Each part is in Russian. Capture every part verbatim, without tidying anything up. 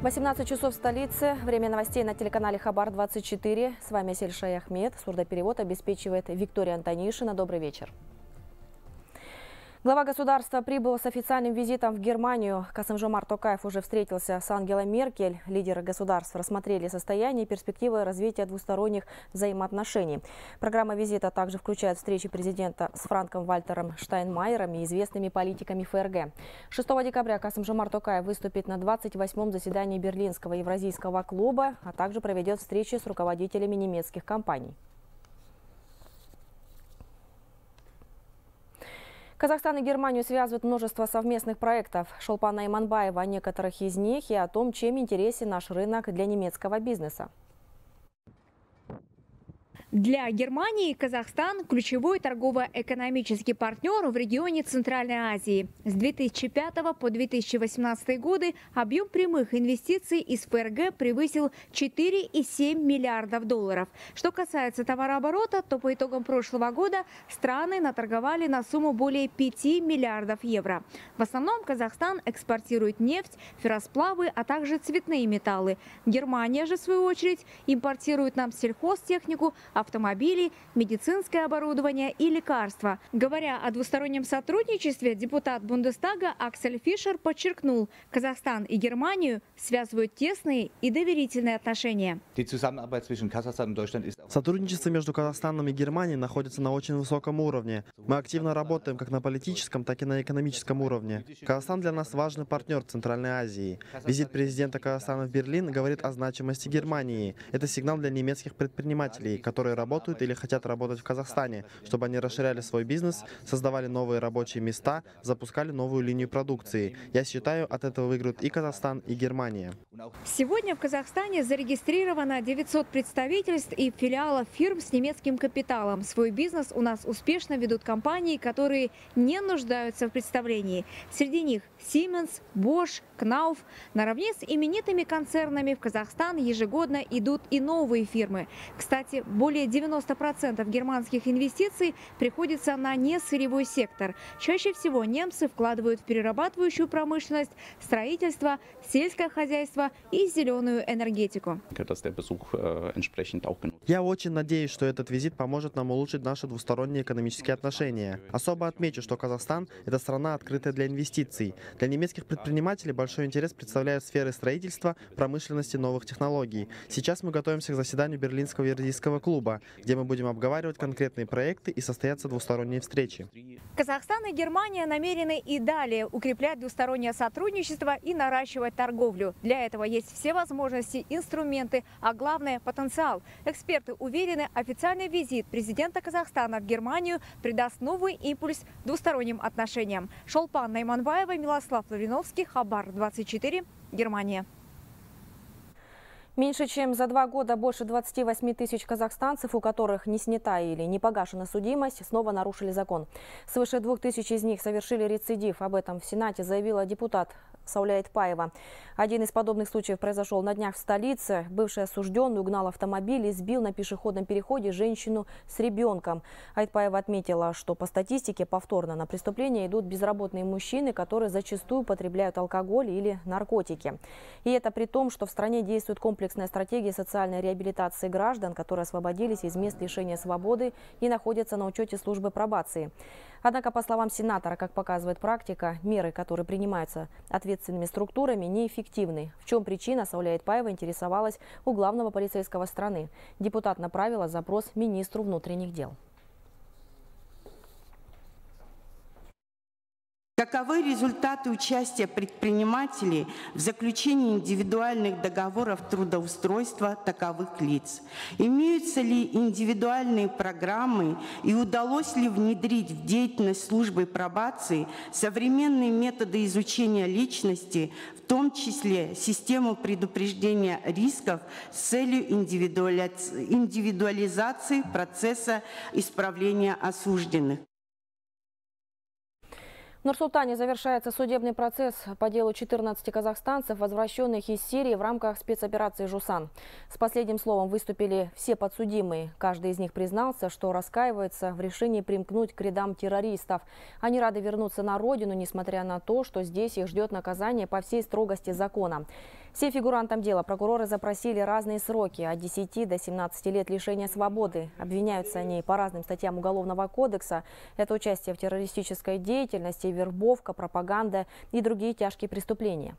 восемнадцать часов в столице. Время новостей на телеканале Хабар двадцать четыре. С вами Сельшай Ахмед. Сурдоперевод обеспечивает Виктория Антонишина. Добрый вечер. Глава государства прибыл с официальным визитом в Германию. Касым-Жомарт Токаев уже встретился с Ангелой Меркель. Лидеры государств рассмотрели состояние и перспективы развития двусторонних взаимоотношений. Программа визита также включает встречи президента с Франком-Вальтером Штайнмайером и известными политиками ФРГ. шестого декабря Касым-Жомарт Токаев выступит на двадцать восьмом заседании Берлинского евразийского клуба, а также проведет встречи с руководителями немецких компаний. Казахстан и Германию связывают множество совместных проектов. Шолпан Найманбаева о некоторых из них и о том, чем интересен наш рынок для немецкого бизнеса. Для Германии Казахстан – ключевой торгово-экономический партнер в регионе Центральной Азии. С две тысячи пятого по две тысячи восемнадцатый годы объем прямых инвестиций из ФРГ превысил четыре и семь миллиардов долларов. Что касается товарооборота, то по итогам прошлого года страны наторговали на сумму более пяти миллиардов евро. В основном Казахстан экспортирует нефть, ферросплавы, а также цветные металлы. Германия же, в свою очередь, импортирует нам сельхозтехнику, автомобили, медицинское оборудование и лекарства. Говоря о двустороннем сотрудничестве, депутат Бундестага Аксель Фишер подчеркнул, Казахстан и Германию связывают тесные и доверительные отношения. Сотрудничество между Казахстаном и Германией находится на очень высоком уровне. Мы активно работаем как на политическом, так и на экономическом уровне. Казахстан для нас важный партнер в Центральной Азии. Визит президента Казахстана в Берлин говорит о значимости Германии. Это сигнал для немецких предпринимателей, которые работают или хотят работать в Казахстане, чтобы они расширяли свой бизнес, создавали новые рабочие места, запускали новую линию продукции. Я считаю, от этого выиграют и Казахстан, и Германия. Сегодня в Казахстане зарегистрировано девятьсот представительств и филиалов фирм с немецким капиталом. Свой бизнес у нас успешно ведут компании, которые не нуждаются в представлении. Среди них Siemens, Bosch, Knauf. Наравне с именитыми концернами в Казахстан ежегодно идут и новые фирмы. Кстати, более девяноста процентов германских инвестиций приходится на несырьевой сектор. Чаще всего немцы вкладывают в перерабатывающую промышленность, строительство, сельское хозяйство и зеленую энергетику. Я очень надеюсь, что этот визит поможет нам улучшить наши двусторонние экономические отношения. Особо отмечу, что Казахстан – это страна, открытая для инвестиций. Для немецких предпринимателей большой интерес представляют сферы строительства, промышленности, новых технологий. Сейчас мы готовимся к заседанию Берлинского евразийского клуба, где мы будем обговаривать конкретные проекты и состоятся двусторонние встречи. Казахстан и Германия намерены и далее укреплять двустороннее сотрудничество и наращивать торговлю. Для этого есть все возможности, инструменты, а главное – потенциал. Эксперты уверены, официальный визит президента Казахстана в Германию придаст новый импульс двусторонним отношениям. Шолпан Найманбаева, Милослав Лавриновский, Хабар двадцать четыре, Германия. Меньше чем за два года больше двадцати восьми тысяч казахстанцев, у которых не снята или не погашена судимость, снова нарушили закон. Свыше двух тысяч из них совершили рецидив. Об этом в Сенате заявила депутат Сауля Айтпаева. Один из подобных случаев произошел на днях в столице. Бывший осужденный угнал автомобиль и сбил на пешеходном переходе женщину с ребенком. Айтпаева отметила, что по статистике повторно на преступления идут безработные мужчины, которые зачастую употребляют алкоголь или наркотики. И это при том, что в стране действует комплексная стратегия социальной реабилитации граждан, которые освободились из мест лишения свободы и находятся на учете службы пробации. Однако, по словам сенатора, как показывает практика, меры, которые принимаются ответственными структурами, неэффективны. В чем причина, Сауля Айтпаева интересовалась у главного полицейского страны. Депутат направила запрос министру внутренних дел. Каковы результаты участия предпринимателей в заключении индивидуальных договоров трудоустройства таковых лиц? Имеются ли индивидуальные программы и удалось ли внедрить в деятельность службы пробации современные методы изучения личности, в том числе систему предупреждения рисков с целью индивидуализации процесса исправления осужденных? В Нур-Султане завершается судебный процесс по делу четырнадцати казахстанцев, возвращенных из Сирии в рамках спецоперации «Жусан». С последним словом выступили все подсудимые. Каждый из них признался, что раскаивается в решении примкнуть к рядам террористов. Они рады вернуться на родину, несмотря на то, что здесь их ждет наказание по всей строгости закона. Всем фигурантам дела прокуроры запросили разные сроки – от десяти до семнадцати лет лишения свободы. Обвиняются они по разным статьям Уголовного кодекса. Это участие в террористической деятельности, вербовка, пропаганда и другие тяжкие преступления.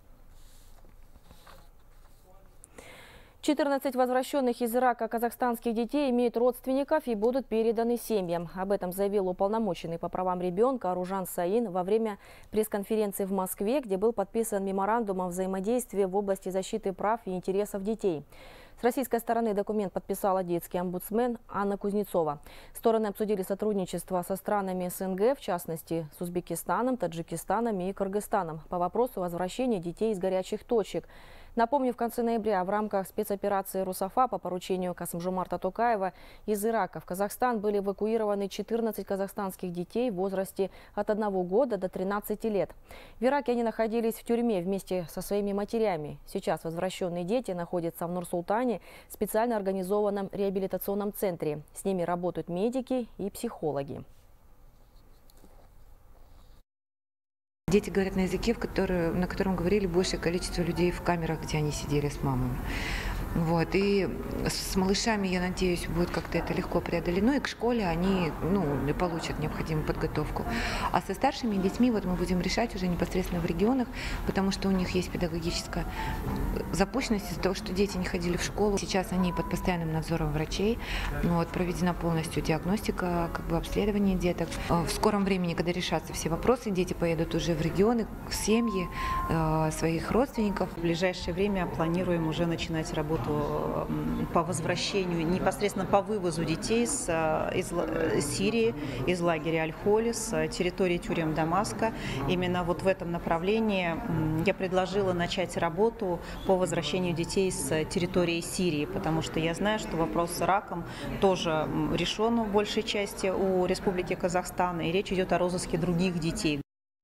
четырнадцать возвращенных из Ирака казахстанских детей имеют родственников и будут переданы семьям. Об этом заявил уполномоченный по правам ребенка Аружан Саин во время пресс-конференции в Москве, где был подписан меморандум о взаимодействии в области защиты прав и интересов детей. С российской стороны документ подписала детский омбудсмен Анна Кузнецова. Стороны обсудили сотрудничество со странами СНГ, в частности с Узбекистаном, Таджикистаном и Кыргызстаном, по вопросу возвращения детей из горячих точек. Напомню, в конце ноября в рамках спецоперации «Русафа» по поручению Касым-Жомарта Токаева из Ирака в Казахстан были эвакуированы четырнадцать казахстанских детей в возрасте от одного года до тринадцати лет. В Ираке они находились в тюрьме вместе со своими матерями. Сейчас возвращенные дети находятся в Нур-Султане в специально организованном реабилитационном центре. С ними работают медики и психологи. Дети говорят на языке, в который, на котором говорили большее количество людей в камерах, где они сидели с мамами. Вот. И с малышами, я надеюсь, будет как-то это легко преодолено, и к школе они ну, получат необходимую подготовку. А со старшими детьми вот мы будем решать уже непосредственно в регионах, потому что у них есть педагогическая запущенность из-за того, что дети не ходили в школу. Сейчас они под постоянным надзором врачей. Вот, проведена полностью диагностика, как бы обследование деток. В скором времени, когда решатся все вопросы, дети поедут уже в регионы, в семьи э, своих родственников. В ближайшее время планируем уже начинать работу по возвращению, непосредственно по вывозу детей с, из Сирии, из лагеря Аль-Холи, с территории тюрем Дамаска. Именно вот в этом направлении я предложила начать работу по возвращению детей с территории Сирии, потому что я знаю, что вопрос с раком тоже решен в большей части у Республики Казахстан, и речь идет о розыске других детей.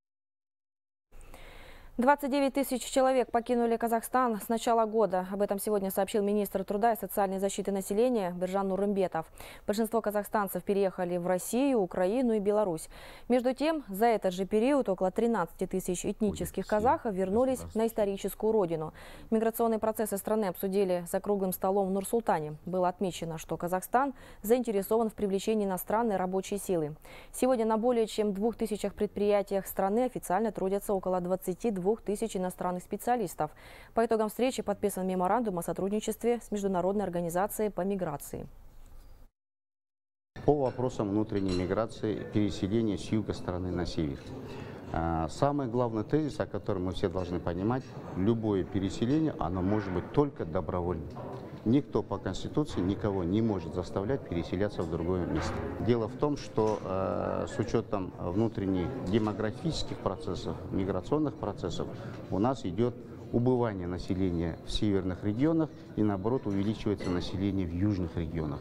двадцать девять тысяч человек покинули Казахстан с начала года. Об этом сегодня сообщил министр труда и социальной защиты населения Биржан Нурымбетов. Большинство казахстанцев переехали в Россию, Украину и Беларусь. Между тем, за этот же период около тринадцати тысяч этнических казахов вернулись на историческую родину. Миграционные процессы страны обсудили за круглым столом в Нур-Султане. Было отмечено, что Казахстан заинтересован в привлечении иностранной рабочей силы. Сегодня на более чем двух тысячах предприятиях страны официально трудятся около двадцати двух тысяч иностранных специалистов. По итогам встречи подписан меморандум о сотрудничестве с Международной организацией по миграции. По вопросам внутренней миграции, переселения с юга страны на север. Самый главный тезис, о котором мы все должны понимать, любое переселение, оно может быть только добровольным. Никто по Конституции никого не может заставлять переселяться в другое место. Дело в том, что э, с учетом внутренних демографических процессов, миграционных процессов, у нас идет убывание населения в северных регионах и, наоборот, увеличивается население в южных регионах.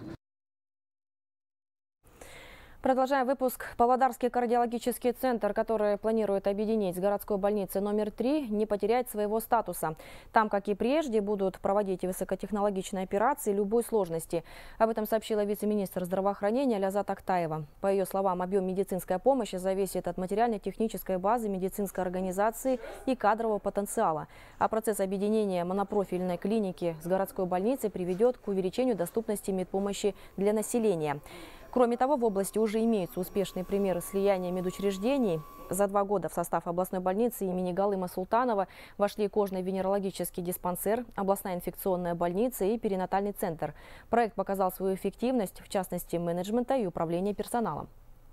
Продолжаем выпуск. Павлодарский кардиологический центр, который планирует объединить с городской больницей номер три, не потеряет своего статуса. Там, как и прежде, будут проводить высокотехнологичные операции любой сложности. Об этом сообщила вице-министр здравоохранения Ляззат Актаева. По ее словам, объем медицинской помощи зависит от материально-технической базы медицинской организации и кадрового потенциала. А процесс объединения монопрофильной клиники с городской больницей приведет к увеличению доступности медпомощи для населения. Кроме того, в области уже имеются успешные примеры слияния медучреждений. За два года в состав областной больницы имени Галыма Султанова вошли кожно-венерологический диспансер, областная инфекционная больница и перинатальный центр. Проект показал свою эффективность, в частности, менеджмента и управления персоналом.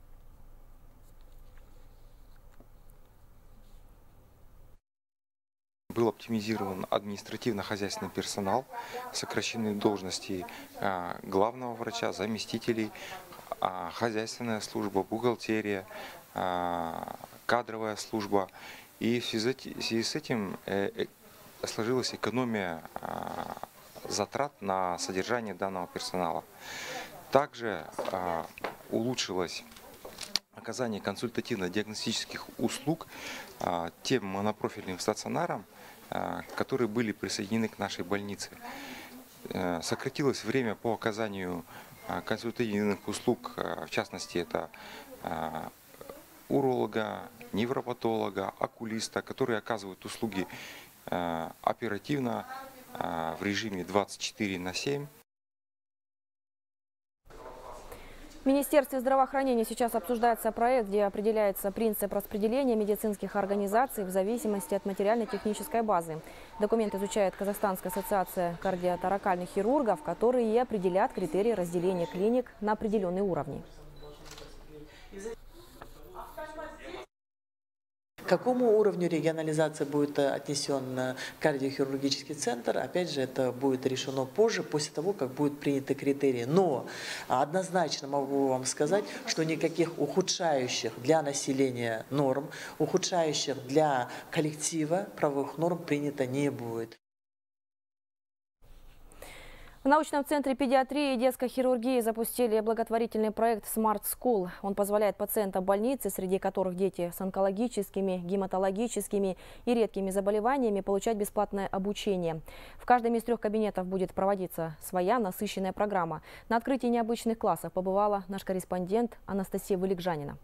Был оптимизирован административно-хозяйственный персонал, сокращены должности главного врача, заместителей, хозяйственная служба, бухгалтерия, кадровая служба. И в связи с этим сложилась экономия затрат на содержание данного персонала. Также улучшилось оказания консультативно-диагностических услуг тем монопрофильным стационарам, которые были присоединены к нашей больнице. Сократилось время по оказанию консультативных услуг, в частности, это уролога, невропатолога, окулиста, которые оказывают услуги оперативно в режиме двадцать четыре на семь. В Министерстве здравоохранения сейчас обсуждается проект, где определяется принцип распределения медицинских организаций в зависимости от материально-технической базы. Документ изучает Казахстанская ассоциация кардиоторакальных хирургов, которые и определят критерии разделения клиник на определенные уровни. К какому уровню регионализации будет отнесен кардиохирургический центр, опять же, это будет решено позже, после того, как будут приняты критерии. Но однозначно могу вам сказать, что никаких ухудшающих для населения норм, ухудшающих для коллектива правовых норм принято не будет. В научном центре педиатрии и детской хирургии запустили благотворительный проект Smart School. Он позволяет пациентам больницы, среди которых дети с онкологическими, гематологическими и редкими заболеваниями, получать бесплатное обучение. В каждом из трех кабинетов будет проводиться своя насыщенная программа. На открытии необычных классов побывала наш корреспондент Анастасия Вылегжанина.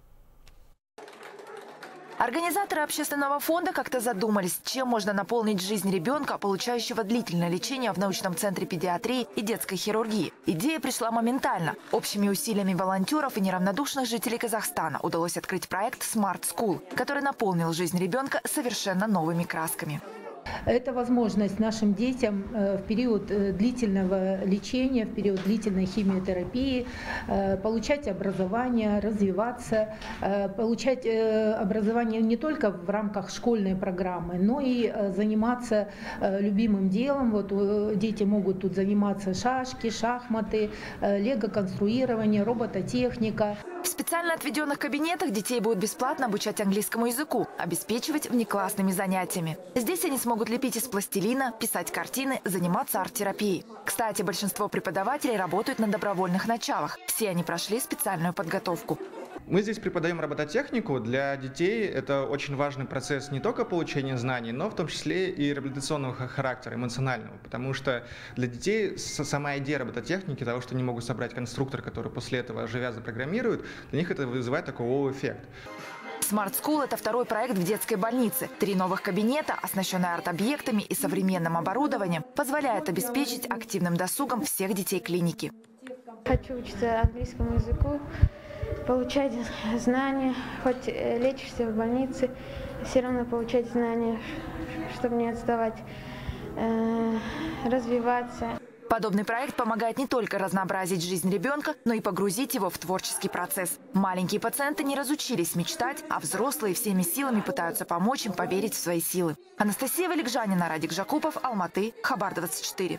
Организаторы общественного фонда как-то задумались, чем можно наполнить жизнь ребенка, получающего длительное лечение в научном центре педиатрии и детской хирургии. Идея пришла моментально. Общими усилиями волонтеров и неравнодушных жителей Казахстана удалось открыть проект Smart School, который наполнил жизнь ребенка совершенно новыми красками. Это возможность нашим детям в период длительного лечения, в период длительной химиотерапии получать образование, развиваться, получать образование не только в рамках школьной программы, но и заниматься любимым делом. Вот дети могут тут заниматься шашки, шахматы, лего-конструирование, робототехника. В специально отведенных кабинетах детей будут бесплатно обучать английскому языку, обеспечивать внеклассными занятиями. Здесь они смогут лепить из пластилина, писать картины, заниматься арт-терапией. Кстати, большинство преподавателей работают на добровольных началах. Все они прошли специальную подготовку. Мы здесь преподаем робототехнику. Для детей это очень важный процесс не только получения знаний, но в том числе и реабилитационного характера, эмоционального. Потому что для детей сама идея робототехники, того, что они могут собрать конструктор, который после этого живя запрограммируют, для них это вызывает такой вау-эффект. Smart School – это второй проект в детской больнице. Три новых кабинета, оснащенные арт-объектами и современным оборудованием, позволяют обеспечить активным досугом всех детей клиники. Хочу учиться английскому языку, получать знания, хоть лечишься в больнице, все равно получать знания, чтобы не отставать, э, развиваться. Подобный проект помогает не только разнообразить жизнь ребенка, но и погрузить его в творческий процесс. Маленькие пациенты не разучились мечтать, а взрослые всеми силами пытаются помочь им поверить в свои силы. Анастасия Вылегжанина, Радик Жакупов, Алматы, Хабар двадцать четыре.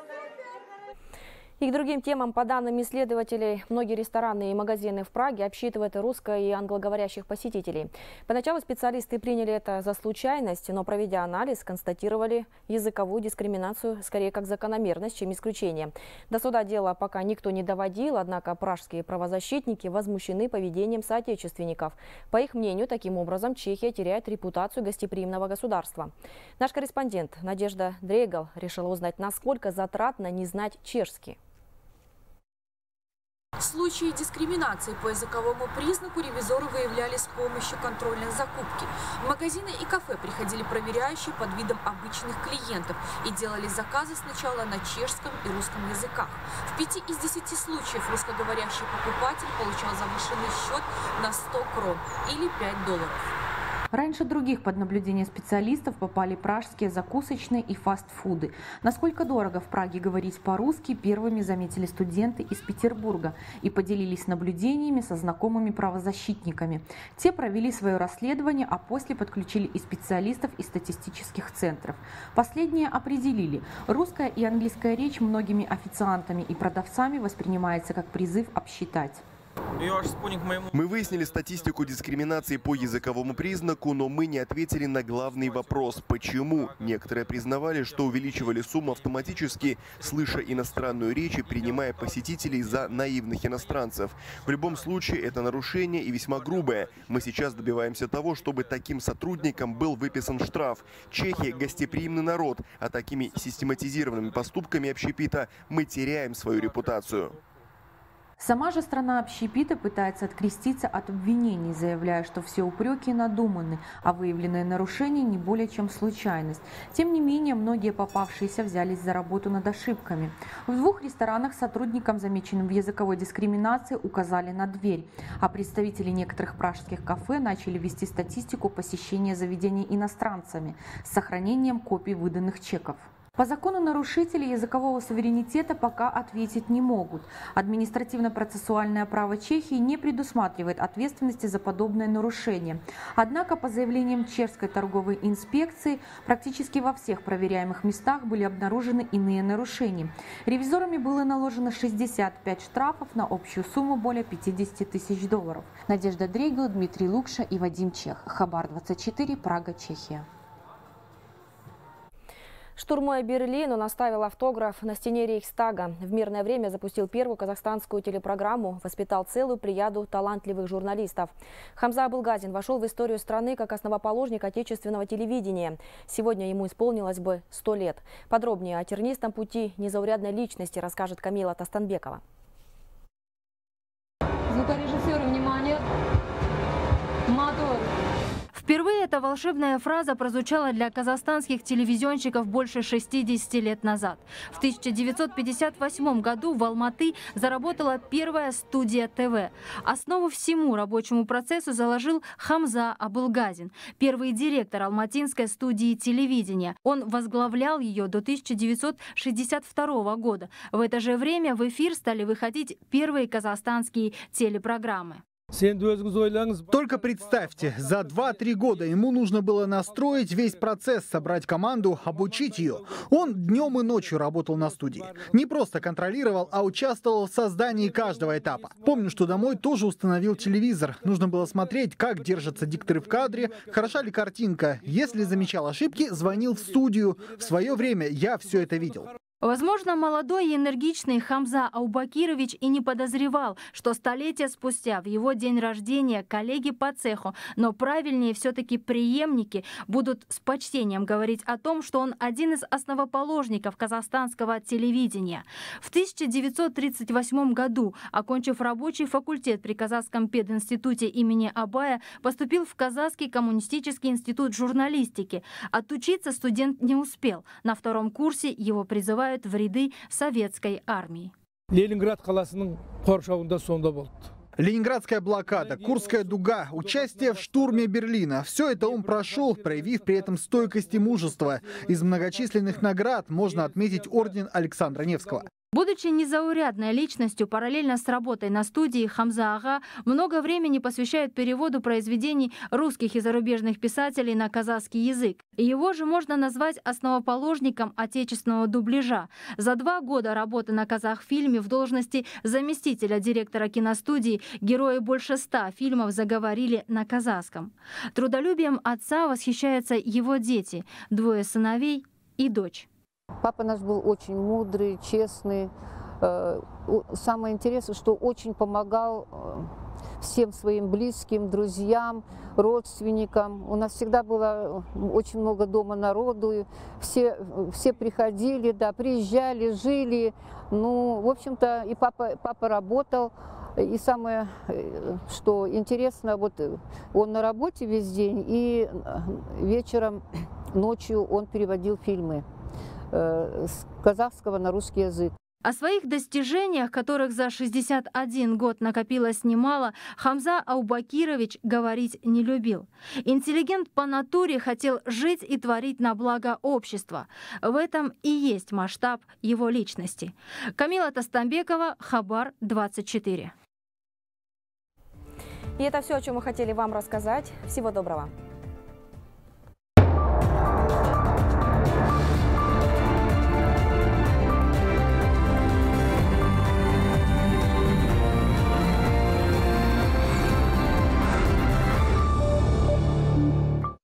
И к другим темам, по данным исследователей, многие рестораны и магазины в Праге обсчитывают русско- и англоговорящих посетителей. Поначалу специалисты приняли это за случайность, но, проведя анализ, констатировали языковую дискриминацию скорее как закономерность, чем исключение. До суда дело пока никто не доводил, однако пражские правозащитники возмущены поведением соотечественников. По их мнению, таким образом Чехия теряет репутацию гостеприимного государства. Наш корреспондент Надежда Дрегал решила узнать, насколько затратно не знать чешский. Случаи дискриминации по языковому признаку ревизоры выявляли с помощью контрольной закупки. В магазины и кафе приходили проверяющие под видом обычных клиентов и делали заказы сначала на чешском и русском языках. В пяти из десяти случаев русскоговорящий покупатель получал завышенный счет на сто крон или пять долларов. Раньше других под наблюдение специалистов попали пражские закусочные и фастфуды. Насколько дорого в Праге говорить по-русски, первыми заметили студенты из Петербурга и поделились наблюдениями со знакомыми правозащитниками. Те провели свое расследование, а после подключили и специалистов из статистических центров. Последние определили, русская и английская речь многими официантами и продавцами воспринимается как призыв обсчитать. Мы выяснили статистику дискриминации по языковому признаку, но мы не ответили на главный вопрос – почему? Некоторые признавали, что увеличивали сумму автоматически, слыша иностранную речь и принимая посетителей за наивных иностранцев. В любом случае, это нарушение и весьма грубое. Мы сейчас добиваемся того, чтобы таким сотрудникам был выписан штраф. Чехия – гостеприимный народ, а такими систематизированными поступками общепита мы теряем свою репутацию. Сама же страна общепита пытается откреститься от обвинений, заявляя, что все упреки надуманы, а выявленные нарушения не более чем случайность. Тем не менее, многие попавшиеся взялись за работу над ошибками. В двух ресторанах сотрудникам, замеченным в языковой дискриминации, указали на дверь, а представители некоторых пражских кафе начали вести статистику посещения заведений иностранцами с сохранением копий выданных чеков. По закону нарушители языкового суверенитета пока ответить не могут. Административно-процессуальное право Чехии не предусматривает ответственности за подобное нарушение. Однако, по заявлениям чешской торговой инспекции, практически во всех проверяемых местах были обнаружены иные нарушения. Ревизорами было наложено шестьдесят пять штрафов на общую сумму более пятидесяти тысяч долларов. Надежда Дрейгл, Дмитрий Лукша и Вадим Чех. Хабар двадцать четыре, Прага, Чехия. Штурмуя Берлин, он оставил автограф на стене Рейхстага. В мирное время запустил первую казахстанскую телепрограмму, воспитал целую плеяду талантливых журналистов. Хамза Абылгазин вошел в историю страны как основоположник отечественного телевидения. Сегодня ему исполнилось бы сто лет. Подробнее о тернистом пути незаурядной личности расскажет Камила Тастанбекова. Звукорежиссеры, внимание! Мотор! Впервые эта волшебная фраза прозвучала для казахстанских телевизионщиков больше шестидесяти лет назад. В тысяча девятьсот пятьдесят восьмом году в Алматы заработала первая студия ТВ. Основу всему рабочему процессу заложил Хамза Абылгазин, первый директор алматинской студии телевидения. Он возглавлял ее до тысяча девятьсот шестьдесят второго года. В это же время в эфир стали выходить первые казахстанские телепрограммы. Только представьте, за два-три года ему нужно было настроить весь процесс, собрать команду, обучить ее. Он днем и ночью работал на студии. Не просто контролировал, а участвовал в создании каждого этапа. Помню, что домой тоже установил телевизор. Нужно было смотреть, как держатся дикторы в кадре, хороша ли картинка. Если замечал ошибки, звонил в студию. В свое время я все это видел. Возможно, молодой и энергичный Хамза Аубакирович и не подозревал, что столетия спустя, в его день рождения, коллеги по цеху, но правильнее все-таки преемники, будут с почтением говорить о том, что он один из основоположников казахстанского телевидения. В тысяча девятьсот тридцать восьмом году, окончив рабочий факультет при Казахском пединституте имени Абая, поступил в Казахский коммунистический институт журналистики. Отучиться студент не успел. На втором курсе его призывают в ряды советской армии. Ленинградская блокада, Курская дуга, участие в штурме Берлина – все это он прошел, проявив при этом стойкость и мужество. Из многочисленных наград можно отметить орден Александра Невского. Будучи незаурядной личностью, параллельно с работой на студии, Хамза Ага много времени посвящает переводу произведений русских и зарубежных писателей на казахский язык. Его же можно назвать основоположником отечественного дубляжа. За два года работы на казахфильме в должности заместителя директора киностудии герои больше ста фильмов заговорили на казахском. Трудолюбием отца восхищаются его дети, двое сыновей и дочь. Папа наш был очень мудрый, честный. Самое интересное, что очень помогал всем своим близким, друзьям, родственникам. У нас всегда было очень много дома народу. Все, все приходили, да, приезжали, жили. Ну, в общем-то, и папа, папа работал. И самое, что интересно, вот он на работе весь день, и вечером, ночью он переводил фильмы с казахского на русский язык. О своих достижениях, которых за шестьдесят один год накопилось немало, Хамза Аубакирович говорить не любил. Интеллигент по натуре хотел жить и творить на благо общества. В этом и есть масштаб его личности. Камила Тастанбекова, Хабар двадцать четыре. И это все, о чем мы хотели вам рассказать. Всего доброго.